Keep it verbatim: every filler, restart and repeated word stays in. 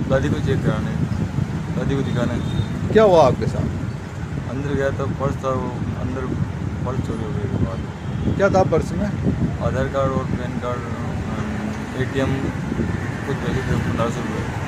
दादी को चेक कराने, दादी को दिखाने। क्या हुआ आपके साथ? अंदर गया तो पर्स था, वो अंदर पर्स चोरी हो गई। बाद क्या था पर्स में? आधार कार्ड और पैन कार्ड, एटीएम कुछ पैसे थे, पंद्रह सौ रुपये।